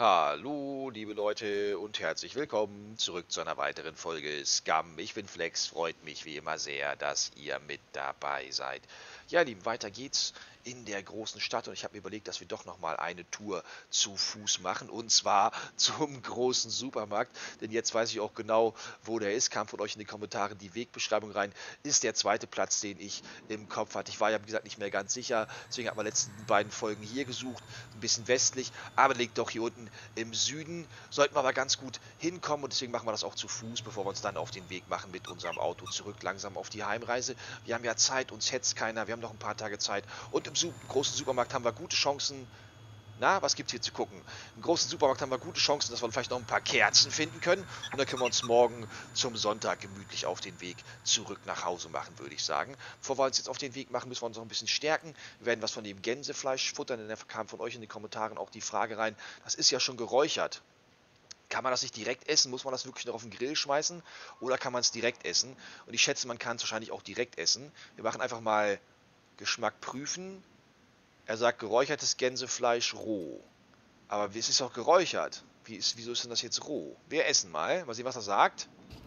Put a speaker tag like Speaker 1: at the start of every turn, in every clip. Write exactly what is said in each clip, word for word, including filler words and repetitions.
Speaker 1: Hallo, liebe Leute und herzlich willkommen zurück zu einer weiteren Folge Scum. Ich bin Flex, freut mich wie immer sehr, dass ihr mit dabei seid. Ja, Lieben, weiter geht's in der großen Stadt und ich habe mir überlegt, dass wir doch nochmal eine Tour zu Fuß machen und zwar zum großen Supermarkt, denn jetzt weiß ich auch genau, wo der ist. Kam von euch in die Kommentare die Wegbeschreibung rein, ist der zweite Platz, den ich im Kopf hatte. Ich war ja, wie gesagt, nicht mehr ganz sicher, deswegen habe ich die letzten beiden Folgen hier gesucht, ein bisschen westlich, aber liegt doch hier unten im Süden. Sollten wir aber ganz gut hinkommen und deswegen machen wir das auch zu Fuß, bevor wir uns dann auf den Weg machen mit unserem Auto zurück langsam auf die Heimreise. Wir haben ja Zeit, uns hetzt keiner, wir haben noch ein paar Tage Zeit und im Su- großen Supermarkt haben wir gute Chancen. Na, was gibt's hier zu gucken? Im großen Supermarkt haben wir gute Chancen, dass wir vielleicht noch ein paar Kerzen finden können und dann können wir uns morgen zum Sonntag gemütlich auf den Weg zurück nach Hause machen, würde ich sagen. Bevor wir uns jetzt auf den Weg machen, müssen wir uns noch ein bisschen stärken. Wir werden was von dem Gänsefleisch futtern, denn da kam von euch in den Kommentaren auch die Frage rein, das ist ja schon geräuchert. Kann man das nicht direkt essen? Muss man das wirklich noch auf den Grill schmeißen? Oder kann man es direkt essen? Und ich schätze, man kann es wahrscheinlich auch direkt essen. Wir machen einfach mal Geschmack prüfen. Er sagt geräuchertes Gänsefleisch roh. Aber es ist auch geräuchert. Wie ist, wieso ist denn das jetzt roh? Wir essen mal. Mal sehen, was er sagt.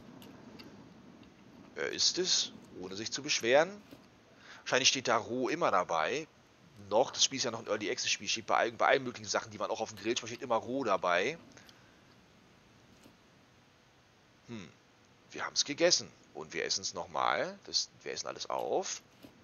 Speaker 1: Er isst es, ohne sich zu beschweren. Wahrscheinlich steht da roh immer dabei. Noch, das Spiel ist ja noch ein Early Access Spiel. Steht bei allen, bei allen möglichen Sachen, die man auch auf dem Grill schmeißt, steht immer roh dabei. Hm. Wir haben es gegessen. Und wir essen es nochmal. Wir essen alles auf.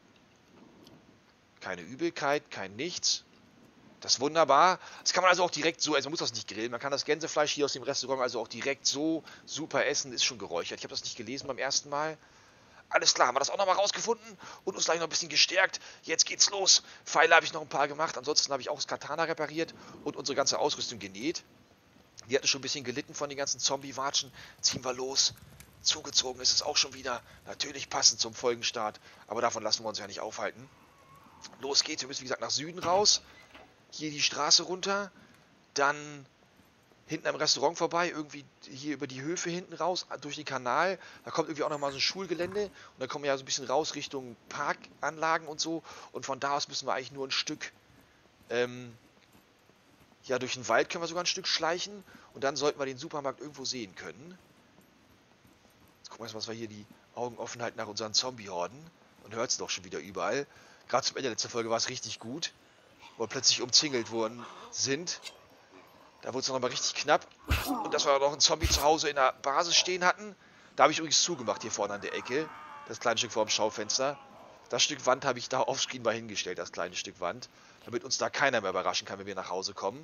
Speaker 1: Keine Übelkeit, kein Nichts. Das ist wunderbar. Das kann man also auch direkt so, also man muss das nicht grillen. Man kann das Gänsefleisch hier aus dem Restaurant also auch direkt so super essen. Ist schon geräuchert. Ich habe das nicht gelesen beim ersten Mal. Alles klar, haben wir das auch nochmal rausgefunden und uns gleich noch ein bisschen gestärkt. Jetzt geht's los. Pfeile habe ich noch ein paar gemacht. Ansonsten habe ich auch das Katana repariert und unsere ganze Ausrüstung genäht. Die hatten schon ein bisschen gelitten von den ganzen Zombie-Watschen. Ziehen wir los. Zugezogen ist es auch schon wieder. Natürlich passend zum Folgenstart. Aber davon lassen wir uns ja nicht aufhalten. Los geht's. Wir müssen, wie gesagt, nach Süden raus. Hier die Straße runter. Dann hinten am Restaurant vorbei. Irgendwie hier über die Höfe hinten raus. Durch den Kanal. Da kommt irgendwie auch nochmal so ein Schulgelände. Und dann kommen wir ja so ein bisschen raus Richtung Parkanlagen und so. Und von da aus müssen wir eigentlich nur ein Stück... Ähm, ja, durch den Wald können wir sogar ein Stück schleichen. Und dann sollten wir den Supermarkt irgendwo sehen können. Jetzt gucken wir erstmal, dass wir hier die Augen offen halten nach unseren Zombie-Horden. Und hört es doch schon wieder überall. Gerade zum Ende der letzten Folge war es richtig gut. Wo wir plötzlich umzingelt worden sind. Da wurde es noch mal richtig knapp. Und dass wir noch einen Zombie zu Hause in der Basis stehen hatten. Da habe ich übrigens zugemacht hier vorne an der Ecke. Das kleine Stück vor dem Schaufenster. Das Stück Wand habe ich da offscreen mal hingestellt, das kleine Stück Wand. Damit uns da keiner mehr überraschen kann, wenn wir nach Hause kommen.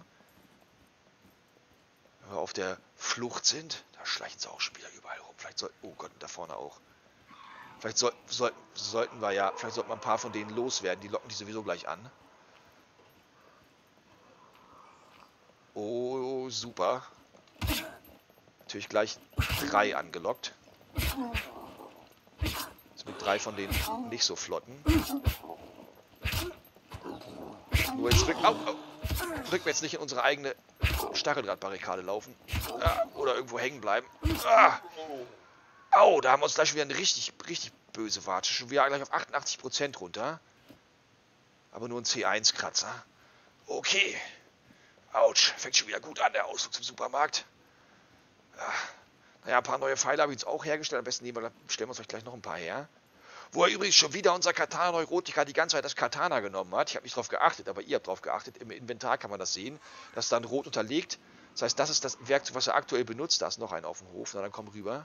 Speaker 1: Wenn wir auf der Flucht sind, da schleichen sie auch schon wieder überall rum. Vielleicht sollten, oh Gott, da vorne auch. Vielleicht soll, soll, sollten wir ja, vielleicht sollten wir ein paar von denen loswerden. Die locken die sowieso gleich an. Oh, super. Natürlich gleich drei angelockt. Jetzt mit drei von den nicht so flotten. Nur jetzt rück, au, au, rück wir jetzt nicht in unsere eigene Stacheldrahtbarrikade laufen. Ah, oder irgendwo hängen bleiben. Ah. Au, da haben wir uns gleich wieder eine richtig, richtig böse Watsche. Schon wieder gleich auf achtundachtzig Prozent runter. Aber nur ein C eins Kratzer. Okay. Autsch, fängt schon wieder gut an, der Ausflug zum Supermarkt. Ah. Naja, ein paar neue Pfeile habe ich jetzt auch hergestellt. Am besten nehmen wir, stellen wir uns euch gleich noch ein paar her. Wo er übrigens schon wieder unser Katana Neurotika die ganze Zeit das Katana genommen hat. Ich habe nicht drauf geachtet, aber ihr habt drauf geachtet. Im Inventar kann man das sehen. Das ist dann rot unterlegt. Das heißt, das ist das Werkzeug, was er aktuell benutzt. Da ist noch einer auf dem Hof. Na, dann komm rüber.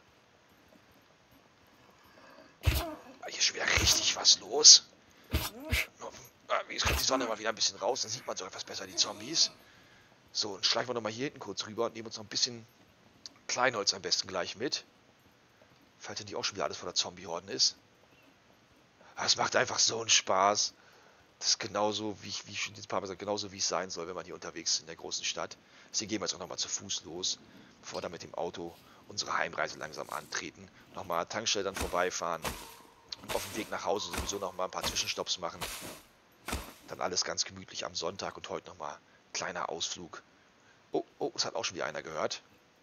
Speaker 1: Hier ist schon wieder richtig was los. Jetzt kommt die Sonne mal wieder ein bisschen raus. Dann sieht man so etwas besser die Zombies. So, und schleichen wir nochmal hier hinten kurz rüber und nehmen uns noch ein bisschen Kleinholz am besten gleich mit. Falls denn die auch schon wieder alles voller Zombie-Horden ist. Das macht einfach so einen Spaß. Das ist genauso, wie ich, wie ich schon ein paar Mal gesagt, genauso wie es sein soll, wenn man hier unterwegs ist in der großen Stadt. Deswegen gehen wir jetzt auch nochmal zu Fuß los, bevor wir dann mit dem Auto unsere Heimreise langsam antreten. Nochmal Tankstelle dann vorbeifahren und auf dem Weg nach Hause sowieso nochmal ein paar Zwischenstopps machen. Dann alles ganz gemütlich am Sonntag und heute nochmal ein kleiner Ausflug. Oh, oh, es hat auch schon wieder einer gehört.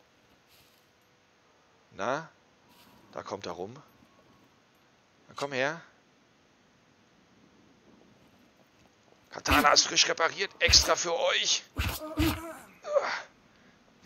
Speaker 1: Na, da kommt er rum. Dann komm her. Katana ist frisch repariert, extra für euch.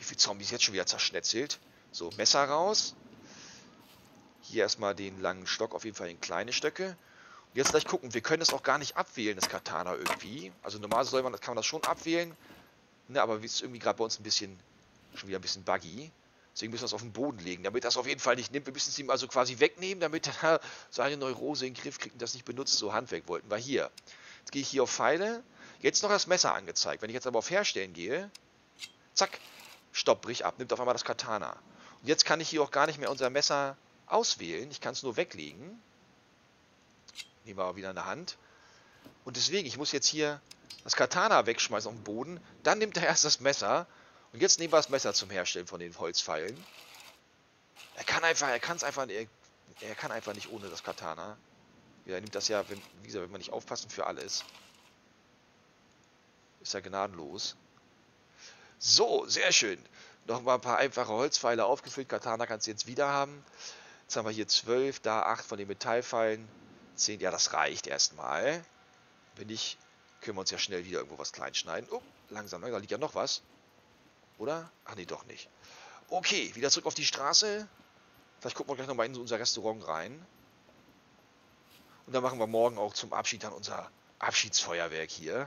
Speaker 1: Wie viele Zombies jetzt schon wieder zerschnetzelt. So, Messer raus. Hier erstmal den langen Stock, auf jeden Fall in kleine Stöcke. Und jetzt gleich gucken, wir können das auch gar nicht abwählen, das Katana irgendwie. Also normalerweise soll man, kann man das schon abwählen. Ne, aber es ist irgendwie gerade bei uns ein bisschen, schon wieder ein bisschen buggy. Deswegen müssen wir es auf den Boden legen, damit er es auf jeden Fall nicht nimmt. Wir müssen es ihm also quasi wegnehmen, damit er seine Neurose in den Griff kriegt und das nicht benutzt. So, Handwerk wollten wir hier. Jetzt gehe ich hier auf Pfeile. Jetzt noch das Messer angezeigt. Wenn ich jetzt aber auf Herstellen gehe, zack, stopp, brich ab, nimmt auf einmal das Katana. Und jetzt kann ich hier auch gar nicht mehr unser Messer auswählen. Ich kann es nur weglegen. Nehmen wir aber wieder in der Hand. Und deswegen, ich muss jetzt hier das Katana wegschmeißen auf den Boden. Dann nimmt er erst das Messer. Und jetzt nehmen wir das Messer zum Herstellen von den Holzpfeilen. Er kann einfach, er kann es einfach, er, er kann einfach nicht ohne das Katana. Er nimmt das ja, wenn, wie gesagt, wenn wir nicht aufpassen für alles. Ist ja gnadenlos. So, sehr schön. Noch mal ein paar einfache Holzpfeile aufgefüllt. Katana kannst du jetzt wieder haben. Jetzt haben wir hier zwölf, da acht von den Metallpfeilen. zehn, ja, das reicht erstmal. Wenn nicht, können wir uns ja schnell wieder irgendwo was klein schneiden. Oh, langsam, da liegt ja noch was. Oder? Ach nee, doch nicht. Okay, wieder zurück auf die Straße. Vielleicht gucken wir gleich nochmal in unser Restaurant rein. Und dann machen wir morgen auch zum Abschied dann unser Abschiedsfeuerwerk hier.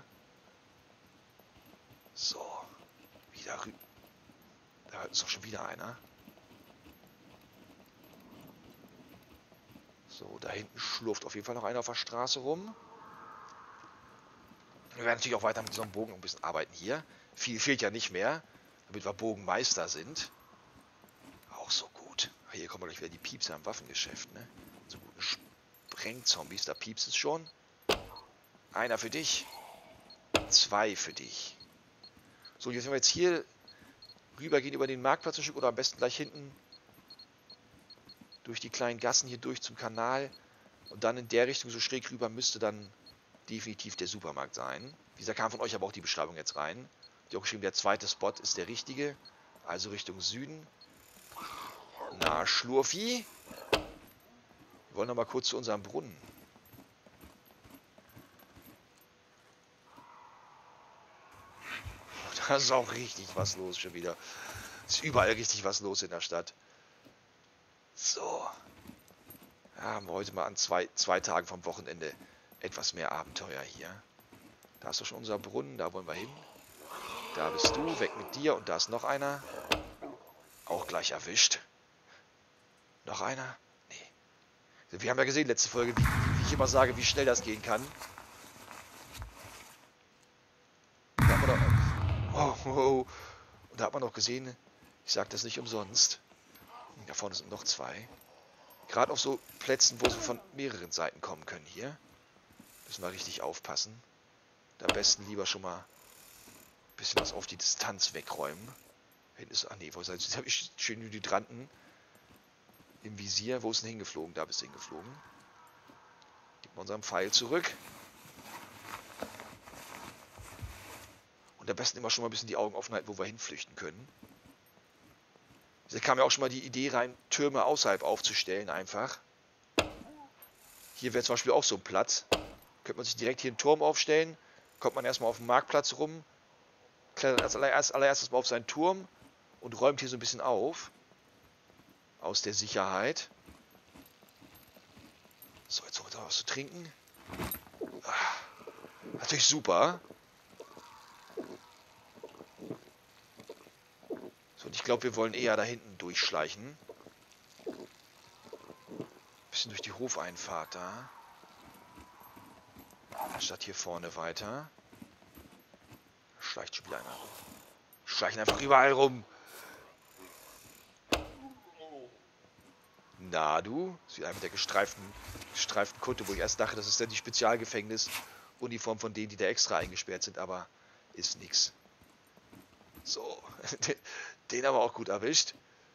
Speaker 1: So. Wieder rüber. Da ist doch schon wieder einer. So, da hinten schlurft auf jeden Fall noch einer auf der Straße rum. Wir werden natürlich auch weiter mit unserem Bogen ein bisschen arbeiten hier. Viel fehlt ja nicht mehr, damit wir Bogenmeister sind. Auch so gut. Hier kommen wir gleich wieder die Piepser im Waffengeschäft, ne? So guten Sprengzombies, da piepst es schon. Einer für dich. Zwei für dich. So, jetzt wenn wir jetzt hier rübergehen über den Marktplatz ein Stück oder am besten gleich hinten durch die kleinen Gassen hier durch zum Kanal und dann in der Richtung so schräg rüber müsste dann definitiv der Supermarkt sein. Wie gesagt, kam von euch aber auch die Beschreibung jetzt rein. Die auch geschrieben, der zweite Spot ist der richtige. Also Richtung Süden. Na, Schlurfi. Wir wollen noch mal kurz zu unserem Brunnen. Da ist auch richtig was los schon wieder. Ist überall richtig was los in der Stadt. So. Ja, haben wir heute mal an zwei, zwei Tagen vom Wochenende etwas mehr Abenteuer hier. Da ist doch schon unser Brunnen, da wollen wir hin. Da bist du, weg mit dir und da ist noch einer. Auch gleich erwischt. Noch einer? Nee. Wir haben ja gesehen, letzte Folge, wie, wie ich immer sage, wie schnell das gehen kann. Da haben wir doch, oh, oh. Und da hat man noch gesehen, ich sage das nicht umsonst. Da vorne sind noch zwei. Gerade auf so Plätzen, wo sie von mehreren Seiten kommen können hier. Müssen wir richtig aufpassen. Da am besten lieber schon mal ein bisschen was auf die Distanz wegräumen. Hinten ist, ach nee, wo ist er? Jetzt habe ich schön Hydranten im Visier. Wo ist denn hingeflogen? Da bist du hingeflogen. Gib mal unseren Pfeil zurück. Und am besten immer schon mal ein bisschen die Augen offen halten, wo wir hinflüchten können. Da kam ja auch schon mal die Idee rein, Türme außerhalb aufzustellen einfach. Hier wäre zum Beispiel auch so ein Platz. Könnte man sich direkt hier einen Turm aufstellen. Kommt man erstmal auf den Marktplatz rum. Klettert als allererst, allererstes mal auf seinen Turm. Und räumt hier so ein bisschen auf. Aus der Sicherheit. So, jetzt holt er was zu trinken. Ah, natürlich super. So, und ich glaube, wir wollen eher da hinten durchschleichen. Bisschen durch die Hofeinfahrt da. Anstatt hier vorne weiter. Da schleicht schon wieder einer rum. Schleichen einfach überall rum. Na du? Das ist wieder mit der gestreiften, gestreiften Kutte, wo ich erst dachte, das ist dann die Spezialgefängnis-Uniform von denen, die da extra eingesperrt sind, aber ist nix. So. Den aber auch gut erwischt.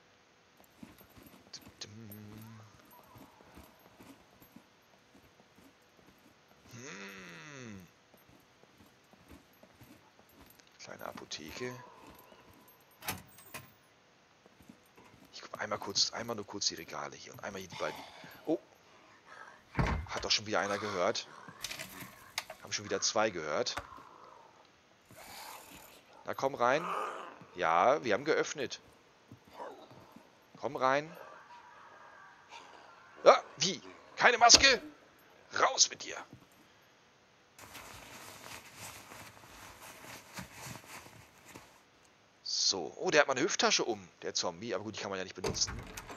Speaker 1: Hm. Kleine Apotheke. Ich gucke einmal kurz, einmal nur kurz die Regale hier und einmal hier die beiden. Oh. Hat doch schon wieder einer gehört. Haben schon wieder zwei gehört. Na komm rein. Ja, wir haben geöffnet. Komm rein. Ja, wie? Keine Maske? Raus mit dir. So. Oh, der hat mal eine Hüfttasche um, der Zombie. Aber gut, die kann man ja nicht benutzen.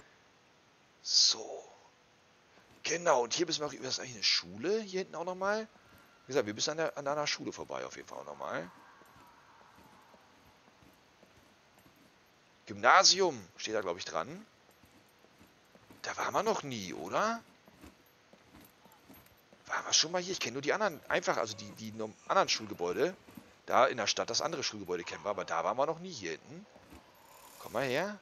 Speaker 1: So. Genau, und hier müssen wir auch... Ist das eigentlich eine Schule? Hier hinten auch nochmal? Wie gesagt, wir müssen an, der, an einer Schule vorbei auf jeden Fall auch nochmal. Gymnasium steht da, glaube ich, dran. Da waren wir noch nie, oder? Waren wir schon mal hier? Ich kenne nur die anderen, einfach, also die, die anderen Schulgebäude. Da in der Stadt, das andere Schulgebäude kennen wir, aber da waren wir noch nie hier hinten. Komm mal her.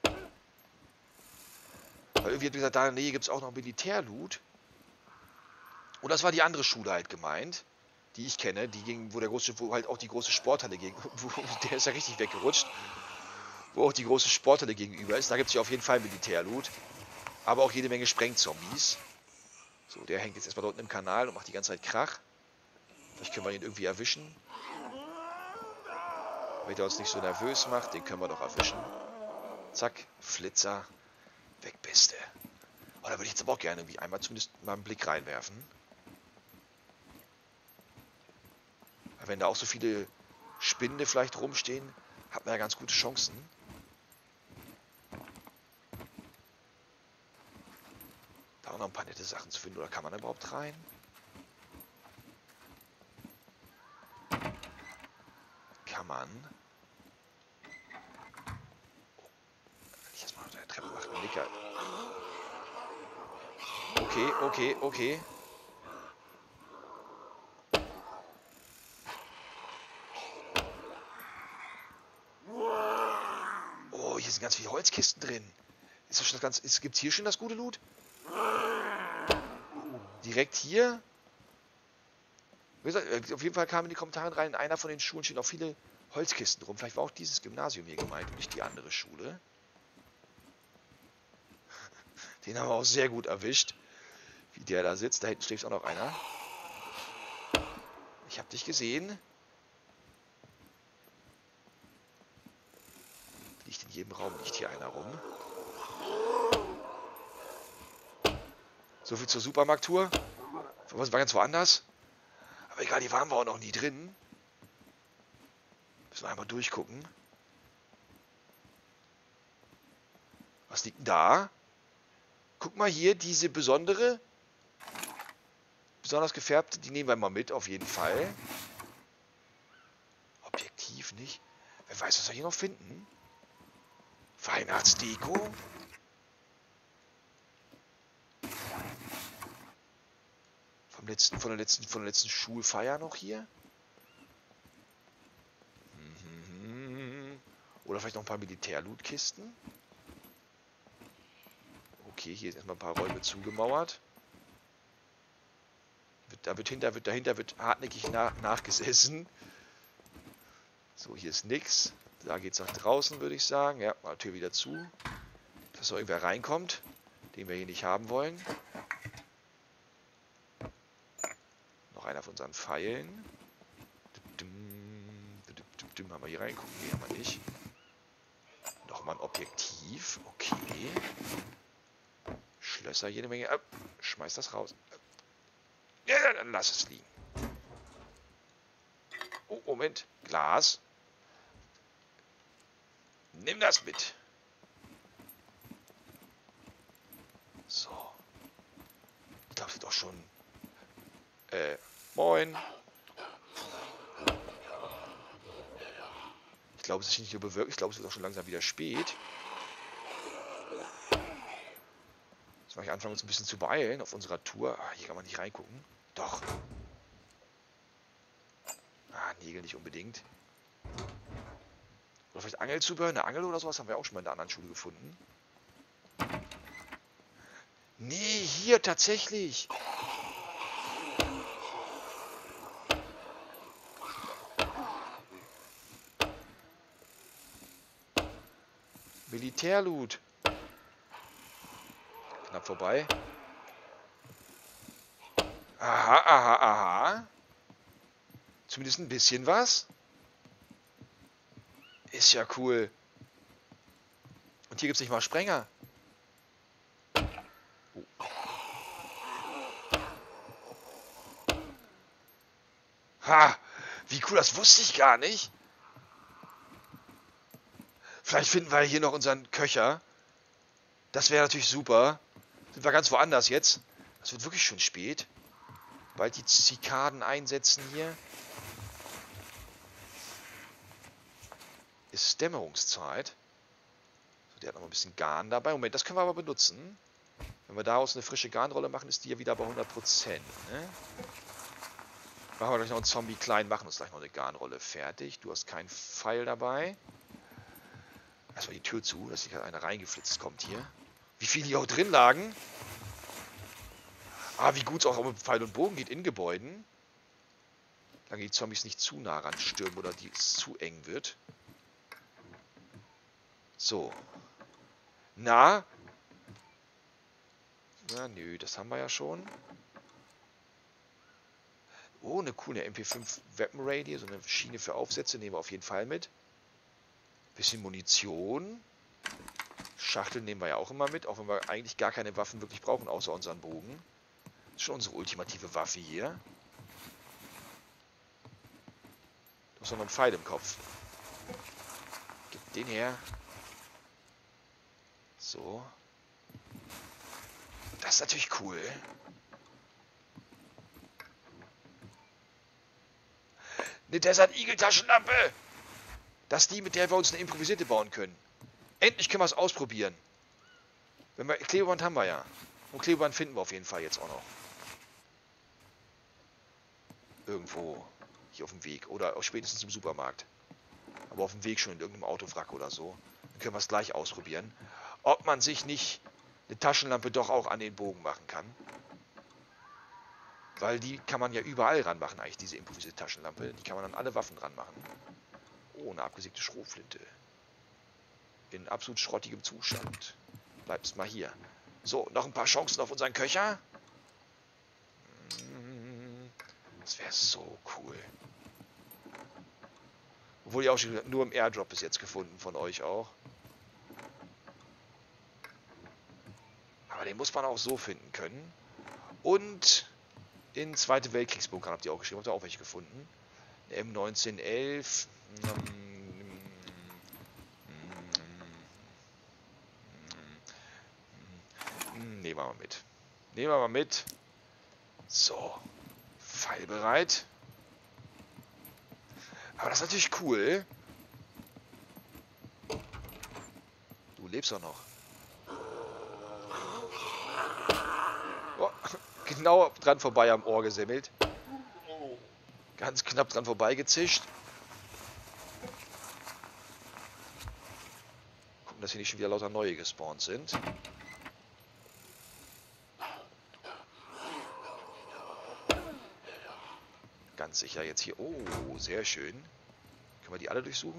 Speaker 1: Weil irgendwie hat gesagt, da in der Nähe gibt es auch noch Militärloot. Und das war die andere Schule halt gemeint, die ich kenne, die ging, wo der große, wo halt auch die große Sporthalle ging. Wo, der ist ja richtig weggerutscht. Wo auch die große Sporthalle gegenüber ist. Da gibt es ja auf jeden Fall Militärloot. Aber auch jede Menge Sprengzombies. So, der hängt jetzt erstmal dort im Kanal und macht die ganze Zeit Krach. Vielleicht können wir ihn irgendwie erwischen. Wenn der uns nicht so nervös macht, den können wir doch erwischen. Zack, Flitzer. Weg bist du. Oh, da würde ich jetzt aber auch gerne irgendwie einmal zumindest mal einen Blick reinwerfen. Weil wenn da auch so viele Spinde vielleicht rumstehen, hat man ja ganz gute Chancen. Da auch noch ein paar nette Sachen zu finden. Oder kann man da überhaupt rein? Kann man. Wenn ich erstmal unter der Treppe mache, einen Nicker. Okay, okay, okay. Oh, hier sind ganz viele Holzkisten drin. Ist das schon das ganz, ist, gibt's hier schon das gute Loot? Direkt hier? Wie gesagt, auf jeden Fall kamen in die Kommentare rein, in einer von den Schulen stehen auch viele Holzkisten rum. Vielleicht war auch dieses Gymnasium hier gemeint und nicht die andere Schule. Den haben wir auch sehr gut erwischt. Wie der da sitzt. Da hinten schläft auch noch einer. Ich habe dich gesehen. Liegt in jedem Raum, liegt hier einer rum. So viel zur Supermarkttour. Was war ganz woanders? Aber egal, hier waren wir auch noch nie drin. Müssen wir einmal durchgucken. Was liegt denn da? Guck mal hier, diese besondere, besonders gefärbte, die nehmen wir mal mit, auf jeden Fall. Objektiv nicht. Wer weiß, was wir hier noch finden? Weihnachtsdeko? Vom letzten, von der letzten, von der letzten Schulfeier noch hier? Oder vielleicht noch ein paar Militärlootkisten? Okay, hier ist erstmal ein paar Räume zugemauert. Da wird hinter, wird, dahinter wird hartnäckig nach, nachgesessen. So, hier ist nix. Da geht es nach draußen, würde ich sagen. Ja, mal Tür wieder zu. Dass noch irgendwer reinkommt, den wir hier nicht haben wollen. Noch einer von unseren Pfeilen. Haben wir hier reingucken? Nee, haben wir nicht. Nochmal ein Objektiv. Okay. Schlösser, jede Menge. Äh, schmeiß das raus. Ja, dann lass es liegen. Oh, Moment. Glas. Nimm das mit. So. Ich glaube, es ist doch schon... Äh, moin. Ich glaube, es ist nicht nur bewirkt. Ich glaube, es ist auch schon langsam wieder spät. Jetzt mache ich anfangen, uns ein bisschen zu beeilen auf unserer Tour. Ah, hier kann man nicht reingucken. Doch. Ah, Nägel nicht unbedingt. Oder vielleicht Angelzubehör, eine Angel oder sowas haben wir auch schon mal in der anderen Schule gefunden. Nee, hier tatsächlich. Militärloot. Knapp vorbei. Aha, aha, aha. Zumindest ein bisschen was. Ist ja cool. Und hier gibt es nicht mal Sprenger. Oh. Ha! Wie cool, das wusste ich gar nicht. Vielleicht finden wir hier noch unseren Köcher. Das wäre natürlich super. Sind wir ganz woanders jetzt. Es wird wirklich schon spät. Bald die Zikaden einsetzen hier. Ist Dämmerungszeit. So, der hat noch ein bisschen Garn dabei. Moment, das können wir aber benutzen. Wenn wir daraus eine frische Garnrolle machen, ist die ja wieder bei hundert Prozent. Ne? Machen wir gleich noch einen Zombie klein, machen uns gleich noch eine Garnrolle fertig. Du hast keinen Pfeil dabei. Erstmal die Tür zu, dass nicht einer reingeflitzt kommt hier. Wie viele hier auch drin lagen. Ah, wie gut es auch mit Pfeil und Bogen geht in Gebäuden. Lange die Zombies nicht zu nah ran stürmen oder die es zu eng wird. So. Na? Na, nö, das haben wir ja schon. Oh, eine coole M P fünf Weapon Radio, so eine Schiene für Aufsätze nehmen wir auf jeden Fall mit. Bisschen Munition. Schachteln nehmen wir ja auch immer mit, auch wenn wir eigentlich gar keine Waffen wirklich brauchen, außer unseren Bogen. Das ist schon unsere ultimative Waffe hier. Du hast noch einen Pfeil im Kopf. Gib den her. So. Das ist natürlich cool. Eine Desert Eagle Taschenlampe. Das ist die, mit der wir uns eine improvisierte bauen können. Endlich können wir es ausprobieren. Wenn wir, Klebeband haben wir ja. Und Klebeband finden wir auf jeden Fall jetzt auch noch. Irgendwo hier auf dem Weg. Oder auch spätestens im Supermarkt. Aber auf dem Weg schon in irgendeinem Autowrack oder so. Dann können wir es gleich ausprobieren. Ob man sich nicht eine Taschenlampe doch auch an den Bogen machen kann. Weil die kann man ja überall ranmachen, eigentlich, diese improvisierte Taschenlampe. Die kann man an alle Waffen ranmachen. Oh, eine abgesägte Schrotflinte. In absolut schrottigem Zustand. Bleibst mal hier. So, noch ein paar Chancen auf unseren Köcher. Das wäre so cool. Obwohl ich auch schon nur im Airdrop bis jetzt gefunden, von euch auch. Aber den muss man auch so finden können. Und in Zweite Weltkriegsbunkern habt ihr auch geschrieben, habt ihr auch welche gefunden. M neunzehn elf. Nehmen wir mal mit. Nehmen wir mal mit. So. Pfeil bereit. Aber das ist natürlich cool. Du lebst doch noch. Oh, genau dran vorbei am Ohr gesemmelt. Ganz knapp dran vorbei gezischt. Gucken, dass hier nicht schon wieder lauter neue gespawnt sind. Ganz sicher jetzt hier. Oh, sehr schön. Können wir die alle durchsuchen?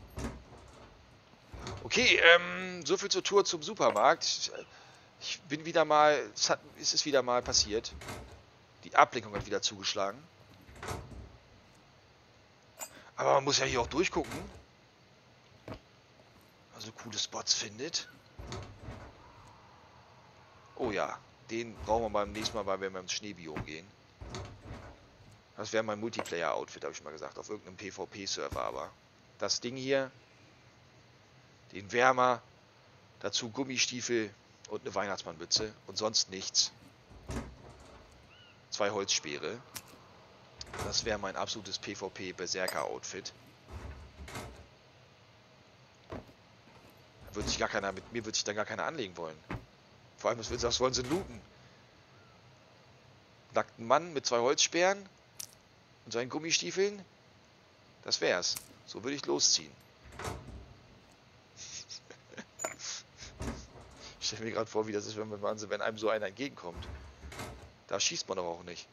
Speaker 1: Okay, ähm, so viel zur Tour zum Supermarkt. Ich bin wieder mal, es, hat, es ist wieder mal passiert. Die Ablenkung hat wieder zugeschlagen. Aber man muss ja hier auch durchgucken. Also coole Spots findet. Oh ja, den brauchen wir beim nächsten Mal, weil wir ins Schneebiom gehen. Das wäre mein Multiplayer-Outfit, habe ich mal gesagt, auf irgendeinem PvP-Server, aber das Ding hier, den Wärmer, dazu Gummistiefel und eine Weihnachtsmannmütze und sonst nichts. Zwei Holzspeere. Das wäre mein absolutes PvP-Berserker-Outfit. Da würde sich gar keiner, mit mir würde sich dann gar keiner anlegen wollen. Vor allem, was wollen sie looten? Nackten Mann mit zwei Holzsperren und seinen Gummistiefeln? Das wär's. So würde ich losziehen. Ich stelle mir gerade vor, wie das ist, wenn, man, wenn einem so einer entgegenkommt. Da schießt man doch auch nicht.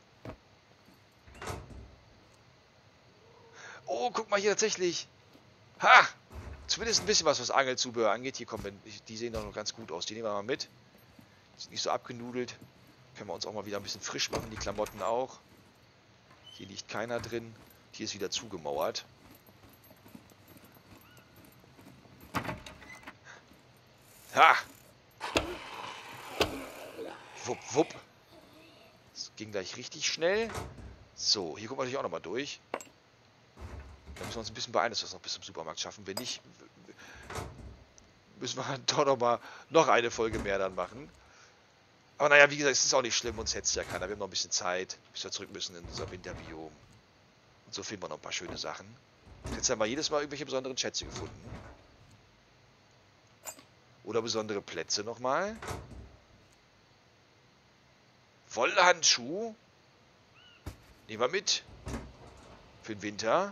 Speaker 1: Oh, guck mal hier tatsächlich. Ha! Zumindest ein bisschen was, was Angelzubehör angeht. Hier kommen, die sehen doch noch ganz gut aus. Die nehmen wir mal mit. Die sind nicht so abgenudelt. Können wir uns auch mal wieder ein bisschen frisch machen. Die Klamotten auch. Hier liegt keiner drin. Hier ist wieder zugemauert. Ha! Wupp, wupp. Das ging gleich richtig schnell. So, hier gucken wir natürlich auch nochmal durch. Da müssen wir uns ein bisschen beeilen, dass wir es noch bis zum Supermarkt schaffen. Wenn nicht, müssen wir doch nochmal noch eine Folge mehr dann machen. Aber naja, wie gesagt, es ist auch nicht schlimm, uns hetzt ja keiner. Wir haben noch ein bisschen Zeit, bis wir zurück müssen in unser Winterbiom. Und so finden wir noch ein paar schöne Sachen. Jetzt haben wir jedes Mal irgendwelche besonderen Schätze gefunden. Oder besondere Plätze nochmal. Wollhandschuh. Nehmen wir mit. Für den Winter.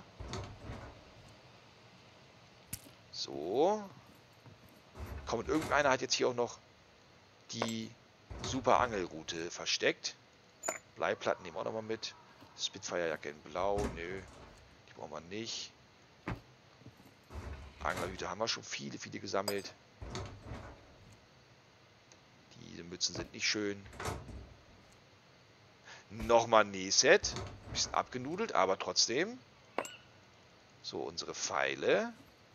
Speaker 1: So. Komm, und irgendeiner hat jetzt hier auch noch die super Angelroute versteckt. Bleiplatten nehmen wir auch nochmal mit. Spitfire-Jacke in Blau. Nö. Die brauchen wir nicht. Anglerhüte haben wir schon viele, viele gesammelt. Diese Mützen sind nicht schön. Nochmal ein Nähset. Bisschen abgenudelt, aber trotzdem. So, unsere Pfeile.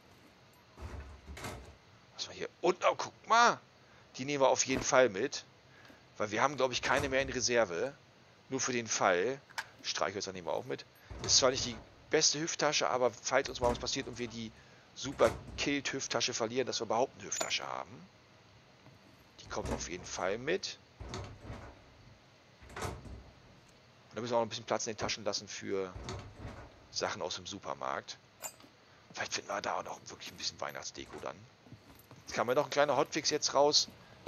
Speaker 1: Was wir hier. Und, oh, guck mal. Die nehmen wir auf jeden Fall mit. Weil wir haben, glaube ich, keine mehr in Reserve. Nur für den Fall. Streichhölzer nehmen wir auch mit. Ist zwar nicht die beste Hüfttasche, aber falls uns mal was passiert und wir die super Kilt-Hüfttasche verlieren, dass wir überhaupt eine Hüfttasche haben. Die kommt auf jeden Fall mit. Und da müssen wir auch noch ein bisschen Platz in den Taschen lassen für Sachen aus dem Supermarkt. Vielleicht finden wir da auch noch wirklich ein bisschen Weihnachtsdeko dann. Jetzt kam mir noch ein kleiner Hotfix jetzt raus.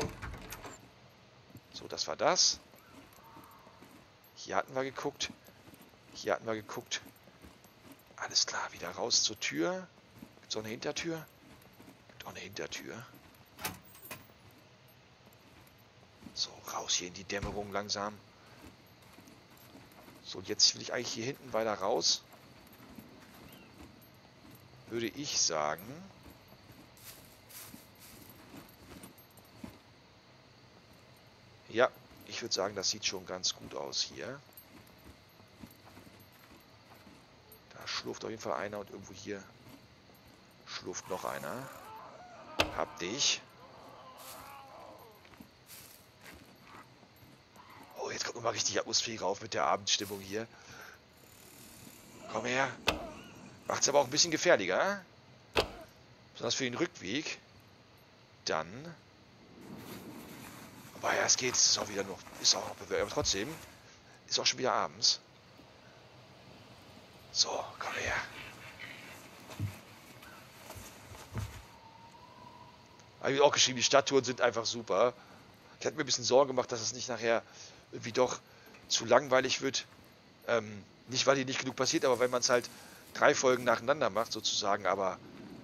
Speaker 1: So, das war das. Hier hatten wir geguckt. Hier hatten wir geguckt. Alles klar, wieder raus zur Tür. Gibt es auch eine Hintertür? Gibt auch eine Hintertür. So, raus hier in die Dämmerung langsam. So, und jetzt will ich eigentlich hier hinten weiter raus. Würde ich sagen. Ja, ich würde sagen, das sieht schon ganz gut aus hier. Da schlurft auf jeden Fall einer und irgendwo hier schlurft noch einer. Hab dich. Oh, jetzt kommt nochmal richtig Atmosphäre auf mit der Abendstimmung hier. Komm her. Macht's aber auch ein bisschen gefährlicher. Besonders für den Rückweg. Dann. Aber ja, es geht. Es ist auch wieder noch. Ist auch noch bewölkt. Aber trotzdem. Ist auch schon wieder abends. So, komm her. Habe ich auch geschrieben, die Stadttouren sind einfach super. Ich hatte mir ein bisschen Sorgen gemacht, dass es nicht nachher irgendwie doch zu langweilig wird. Ähm, nicht, weil hier nicht genug passiert, aber wenn man es halt drei Folgen nacheinander macht, sozusagen. Aber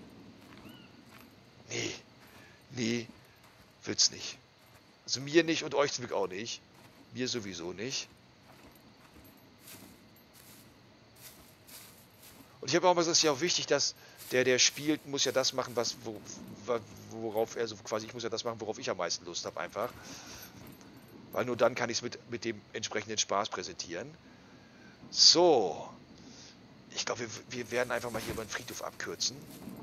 Speaker 1: nee, nee, wird's nicht. Also mir nicht und euch zum Glück auch nicht. Mir sowieso nicht. Und ich habe auch mal gesagt, es ist ja auch wichtig, dass der, der spielt, muss ja das machen, was, wo, worauf er, also quasi, ich muss ja das machen, worauf ich am meisten Lust habe, einfach. Weil nur dann kann ich es mit, mit dem entsprechenden Spaß präsentieren. So. Ich glaube, wir, wir werden einfach mal hier über den Friedhof abkürzen.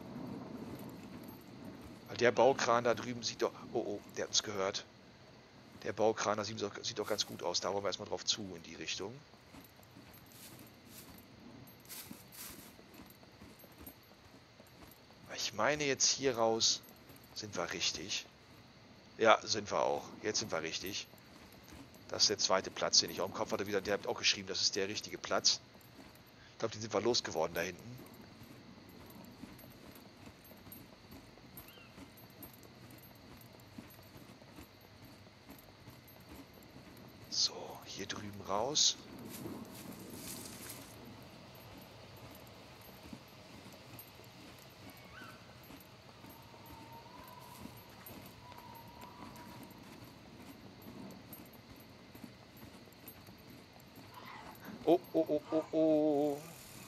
Speaker 1: Weil der Baukran da drüben sieht doch... Oh, oh, der hat uns gehört. Der Baukran da sieht doch, sieht doch ganz gut aus. Da wollen wir erstmal drauf zu in die Richtung. Ich meine, jetzt hier raus sind wir richtig. Ja, sind wir auch. Jetzt sind wir richtig. Das ist der zweite Platz, den ich auch im Kopf hatte. Wieder, der hat auch geschrieben, das ist der richtige Platz. Ich glaube, den sind wir losgeworden da hinten. So, hier drüben raus. Oh, oh, oh, oh, oh.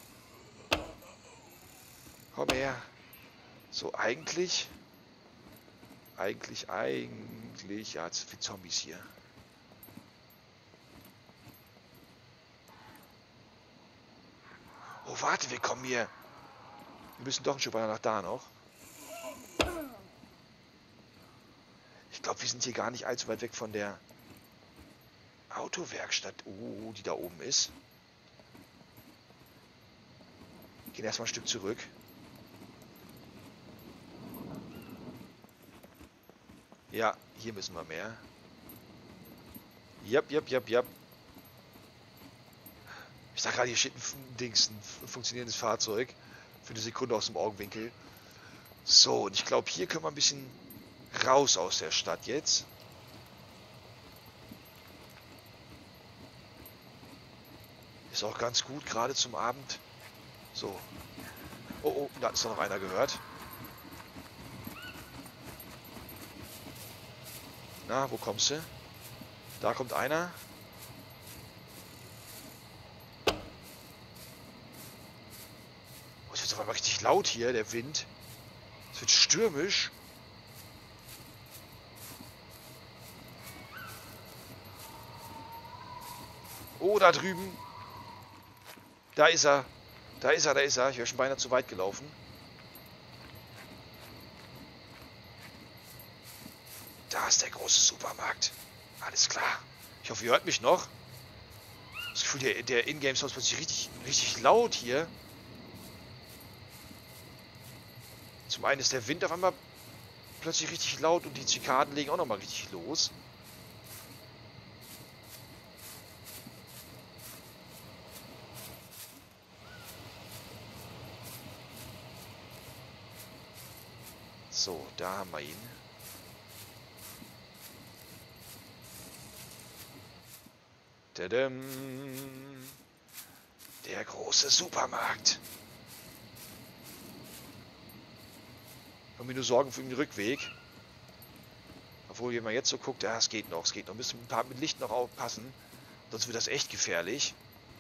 Speaker 1: Komm her. So, eigentlich... Eigentlich, eigentlich... Ja, zu viele Zombies hier. Oh, warte, wir kommen hier. Wir müssen doch ein Stück weiter nach da noch. Ich glaube, wir sind hier gar nicht allzu weit weg von der Autowerkstatt, oh, die da oben ist. Gehen erstmal ein Stück zurück. Ja, hier müssen wir mehr. Jap, jap, jap, jap. Ich sag gerade, hier steht ein Dings, ein funktionierendes Fahrzeug. Für eine Sekunde aus dem Augenwinkel. So, und ich glaube, hier können wir ein bisschen raus aus der Stadt jetzt. Ist auch ganz gut, gerade zum Abend. So. Oh, oh, da ist noch einer gehört. Na, wo kommst du? Da kommt einer. Oh, es wird auf einmal richtig laut hier, der Wind. Es wird stürmisch. Oh, da drüben. Da ist er. Da ist er, da ist er. Ich wäre schon beinahe zu weit gelaufen. Da ist der große Supermarkt. Alles klar. Ich hoffe, ihr hört mich noch. Das Gefühl, der, der In-Game-Sound ist plötzlich richtig, richtig laut hier. Zum einen ist der Wind auf einmal plötzlich richtig laut und die Zikaden legen auch nochmal richtig los. So, da haben wir ihn. Tadam. Der große Supermarkt. Ich habe mir nur Sorgen für den Rückweg. Obwohl, wenn man jetzt so guckt, ja, es geht noch, es geht noch. Müssen ein paar mit Licht noch aufpassen. Sonst wird das echt gefährlich.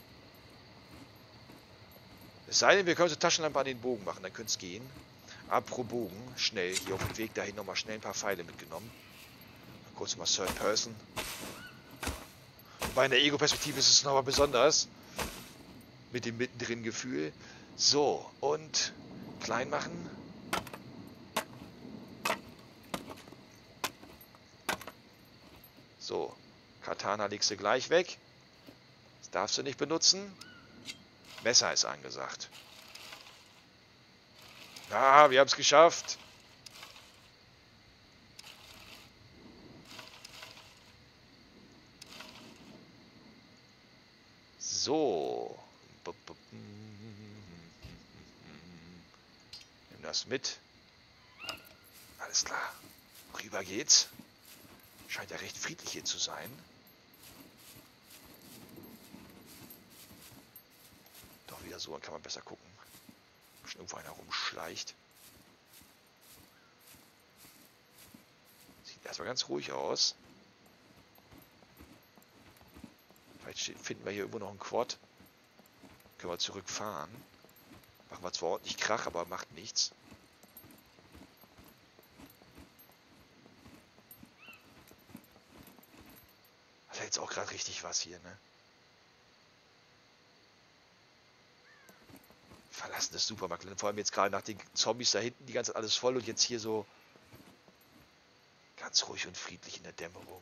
Speaker 1: Es sei denn, wir können so Taschenlampe an den Bogen machen, dann könnte es gehen. Apropos Bogen, schnell, hier auf dem Weg dahin nochmal schnell ein paar Pfeile mitgenommen. Kurz mal Third Person. Wobei in der Ego-Perspektive ist es nochmal besonders. Mit dem mittendrin Gefühl. So, und klein machen. So, Katana legst du gleich weg. Das darfst du nicht benutzen. Messer ist angesagt. Ja, wir haben es geschafft. So. Nimm das mit. Alles klar. Rüber geht's. Scheint ja recht friedlich hier zu sein. Doch wieder so, dann kann man besser gucken. Schon irgendwo einer rumschleicht. Sieht erstmal ganz ruhig aus. Vielleicht steht, finden wir hier irgendwo noch einen Quad. Können wir zurückfahren. Machen wir zwar ordentlich Krach, aber macht nichts. Hat ja jetzt auch gerade richtig was hier, ne? Verlassen des Supermarkt. Vor allem jetzt gerade nach den Zombies da hinten die ganze Zeit alles voll und jetzt hier so ganz ruhig und friedlich in der Dämmerung.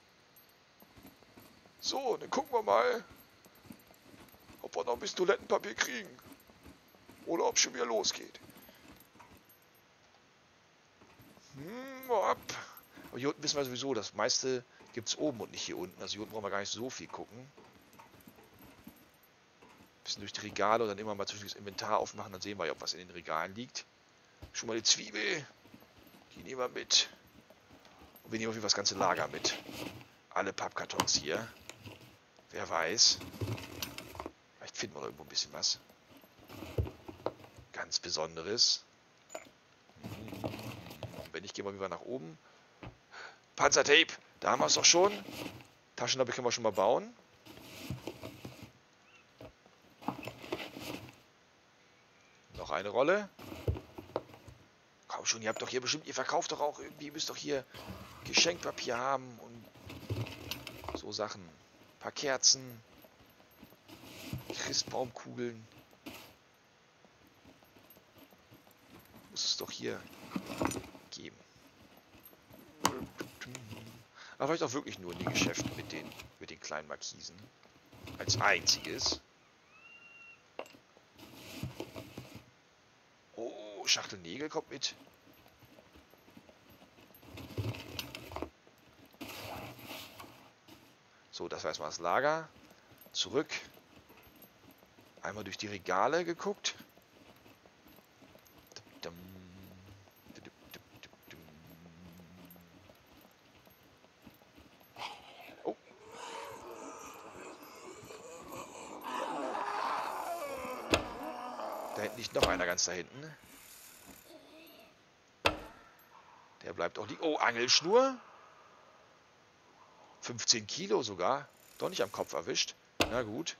Speaker 1: So, dann gucken wir mal, ob wir noch ein bisschen Toilettenpapier kriegen. Oder ob es schon wieder losgeht. Hm, ab. Aber hier unten wissen wir sowieso, das meiste gibt es oben und nicht hier unten. Also hier unten brauchen wir gar nicht so viel gucken. Bisschen durch die Regale und dann immer mal zwischendurch das Inventar aufmachen, dann sehen wir ja, ob was in den Regalen liegt. Schon mal die Zwiebel. Die nehmen wir mit. Und wir nehmen auf jeden Fall das ganze Lager mit. Alle Pappkartons hier. Wer weiß. Vielleicht finden wir noch irgendwo ein bisschen was. Ganz Besonderes. Wenn nicht, gehen wir wieder nach oben. Panzertape. Da haben wir es doch schon. Taschenlampe können wir schon mal bauen. Noch eine Rolle. Komm schon, ihr habt doch hier bestimmt, ihr verkauft doch auch irgendwie, ihr müsst doch hier Geschenkpapier haben und so Sachen. Ein paar Kerzen. Christbaumkugeln. Muss es doch hier geben. Aber vielleicht auch wirklich nur in den Geschäften mit den, mit den kleinen Markisen. Als einziges. Oh, Schachtel Nägel kommt mit. So, das war erstmal das Lager. Zurück. Einmal durch die Regale geguckt. Oh. Da hinten liegt noch einer ganz da hinten. Der bleibt auch liegen. Oh, Angelschnur. fünfzehn Kilo sogar. Doch nicht am Kopf erwischt. Na gut.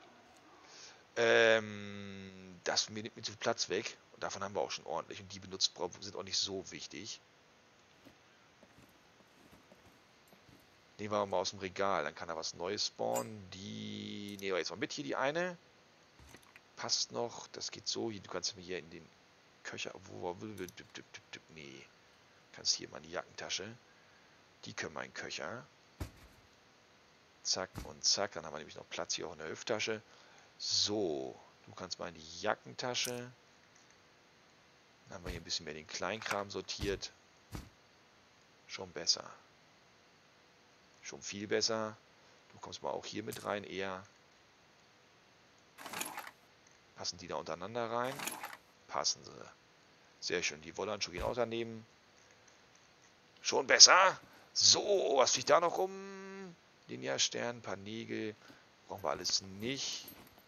Speaker 1: Ähm, das nimmt mir zu viel Platz weg. Und davon haben wir auch schon ordentlich. Und die benutzt sind auch nicht so wichtig. Nehmen wir mal aus dem Regal. Dann kann er was Neues spawnen. Die nehmen wir jetzt mal mit. Hier die eine. Passt noch. Das geht so. Hier, du kannst mir hier in den Köcher. Wo, nee. Kannst hier mal in die Jackentasche. Die können wir in den Köcher. Zack und zack. Dann haben wir nämlich noch Platz hier auch in der Hüfttasche. So. Du kannst mal in die Jackentasche. Dann haben wir hier ein bisschen mehr den Kleinkram sortiert. Schon besser. Schon viel besser. Du kommst mal auch hier mit rein eher. Passen die da untereinander rein? Passen sie. Sehr schön. Die Wollhandschuhe gehen auch daneben. Schon besser. So, was fliegt da noch rum? Ninja-Stern, ein paar Nägel. Brauchen wir alles nicht.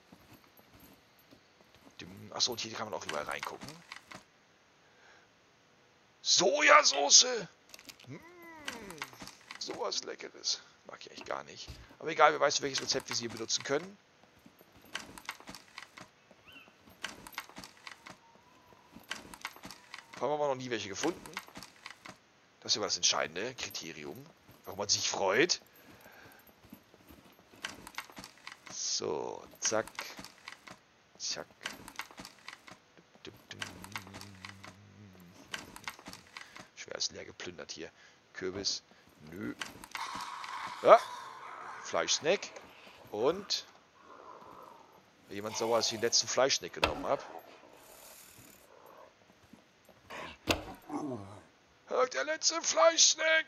Speaker 1: Achso, und hier kann man auch überall reingucken. Sojasauce. Mmh, sowas Leckeres. Mag ich eigentlich gar nicht. Aber egal, wer weiß, welches Rezept wir sie hier benutzen können. Haben wir noch nie welche gefunden. Das ist ja das entscheidende Kriterium, warum man sich freut. So, zack. Zack. Schwer ist leer geplündert hier. Kürbis. Nö. Ja. Fleischsnack. Und jemand sauer, dass ich den letzten Fleischsnack genommen habe. Der letzte Fleischsnack.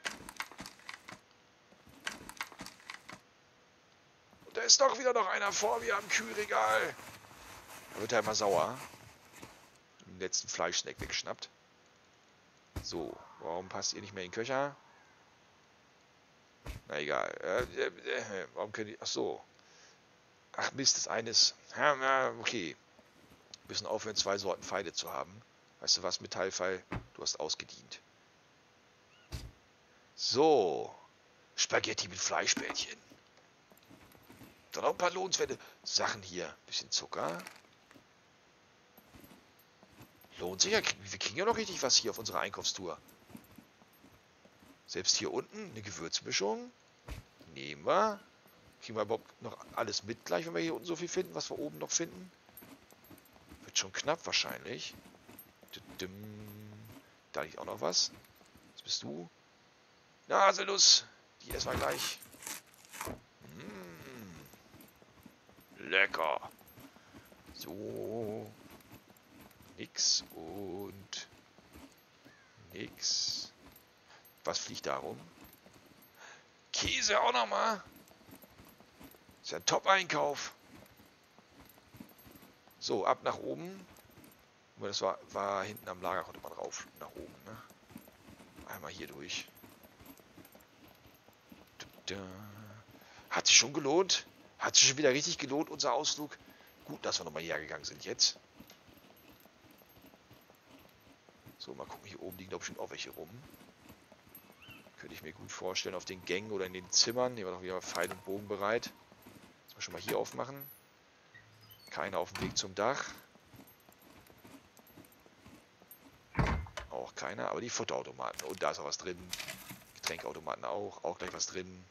Speaker 1: Und da ist doch wieder noch einer vor mir am Kühlregal. Da wird er immer sauer. Den letzten Fleischsnack weggeschnappt. So, warum passt ihr nicht mehr in den Köcher? Na egal. Äh, äh, warum können die... Ach so. Ach Mist, das eine ist... Ja, okay. Wir müssen aufhören, zwei Sorten Pfeile zu haben. Weißt du was, Metallpfeil? Du hast ausgedient. So. Spaghetti mit Fleischbällchen. Dann noch ein paar lohnenswerte Sachen hier. Bisschen Zucker. Lohnt sich ja. Wir kriegen ja noch richtig was hier auf unserer Einkaufstour. Selbst hier unten eine Gewürzmischung. Nehmen wir. Kriegen wir überhaupt noch alles mit gleich, wenn wir hier unten so viel finden, was wir oben noch finden? Wird schon knapp wahrscheinlich. Da liegt auch noch was. Was bist du? Nasenuss. Die essen wir gleich. Mmh. Lecker. So. Nix und nix. Was fliegt da rum? Käse auch nochmal. Ist ja ein Top-Einkauf. So, ab nach oben. Das war, war hinten am Lager, konnte man rauf nach oben. Ne? Einmal hier durch. Hat sich schon gelohnt. Hat sich schon wieder richtig gelohnt, unser Ausflug. Gut, dass wir nochmal hierher gegangen sind jetzt. So, mal gucken, hier oben liegen doch bestimmt auch welche rum. Könnte ich mir gut vorstellen, auf den Gängen oder in den Zimmern. Hier war noch wieder Pfeil und Bogen bereit. Jetzt mal schon mal hier aufmachen. Keiner auf dem Weg zum Dach. Auch keiner, aber die Futterautomaten. Und da ist auch was drin. Getränkeautomaten auch. Auch gleich was drin.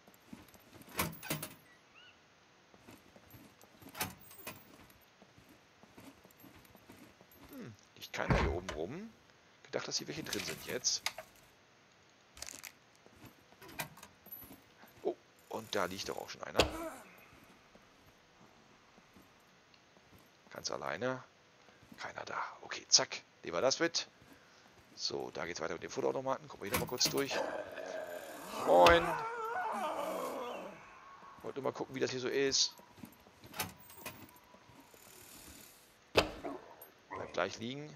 Speaker 1: Hm, liegt keiner hier oben rum. Gedacht, dass hier welche drin sind jetzt. da liegt doch auch schon einer. Ganz alleine. Keiner da. Okay, zack. Nehmen wir das mit. So, da geht's weiter mit dem Futterautomaten. Gucken wir hier nochmal kurz durch. Moin. Wollte nur mal gucken, wie das hier so ist. Bleibt gleich liegen.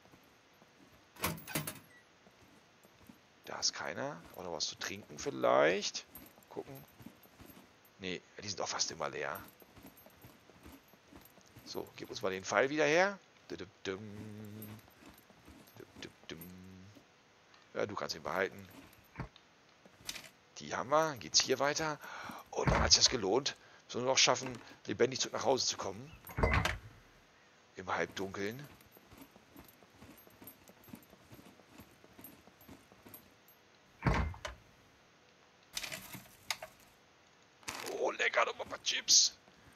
Speaker 1: Da ist keiner. Oder was zu trinken vielleicht. Gucken. Nee, die sind auch fast immer leer. So, gib uns mal den Pfeil wieder her. Ja, du kannst ihn behalten. Die haben wir. Geht's hier weiter. Und dann hat es das gelohnt. Sollen wir noch schaffen, lebendig zurück nach Hause zu kommen. Im Halbdunkeln. Oh, lecker, noch mal ein paar Chips.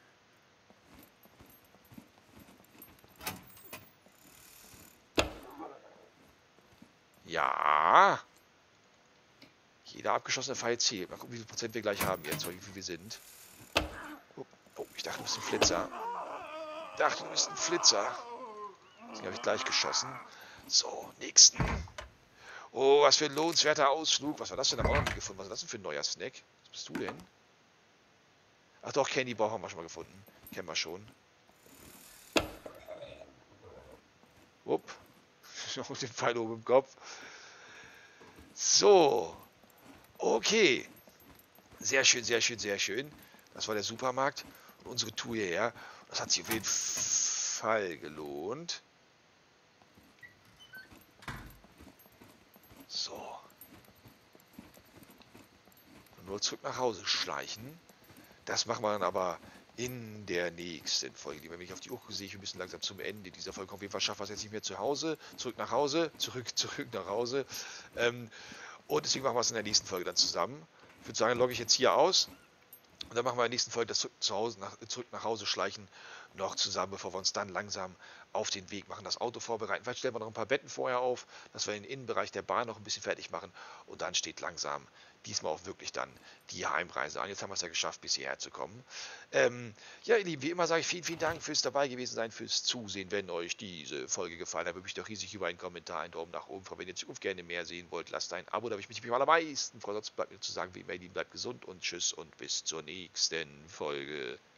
Speaker 1: Ja. Jeder abgeschossene Pfeil zählt. Mal gucken, wie viel Prozent wir gleich haben jetzt, wie viel wir sind. Oh, oh, ich dachte, du bist ein Flitzer. Ich dachte, du bist ein Flitzer. Den habe ich gleich geschossen. So, nächsten. Oh, was für ein lohnenswerter Ausflug. Was war das denn? Da haben wir noch nie gefunden. Was ist das denn für ein neuer Snack? Was bist du denn? Ach doch, Candy Bar haben wir schon mal gefunden. Kennen wir schon. Upp. Noch den Pfeil oben im Kopf. So. Okay. Sehr schön, sehr schön, sehr schön. Das war der Supermarkt. Und unsere Tour hierher. Das hat sich auf jeden Fall gelohnt. So. Und nur zurück nach Hause schleichen. Das machen wir dann aber in der nächsten Folge. Wenn ich auf die Uhr sehe, ich ein bisschen langsam zum Ende dieser Folge. Auf jeden Fall schaffen wir es jetzt nicht mehr zu Hause. Zurück nach Hause. Zurück, zurück nach Hause. Ähm, und deswegen machen wir es in der nächsten Folge dann zusammen. Ich würde sagen, logge ich jetzt hier aus. Und dann machen wir in der nächsten Folge das zurück, zu Hause, nach, zurück nach Hause schleichen noch zusammen, bevor wir uns dann langsam auf den Weg machen, das Auto vorbereiten. Vielleicht stellen wir noch ein paar Betten vorher auf, dass wir den Innenbereich der Bahn noch ein bisschen fertig machen. Und dann steht langsam diesmal auch wirklich dann die Heimreise an. Jetzt haben wir es ja geschafft, bis hierher zu kommen. Ähm, ja, ihr Lieben, wie immer sage ich vielen, vielen Dank fürs dabei gewesen sein, fürs Zusehen. Wenn euch diese Folge gefallen hat, würde ich mich doch riesig über einen Kommentar, einen Daumen nach oben freuen. Wenn ihr in Zukunft gerne mehr sehen wollt, lasst ein Abo, da würde ich mich am allermeisten freuen. Sonst bleibt mir zu sagen, wie immer, ihr Lieben, bleibt gesund und tschüss und bis zur nächsten Folge.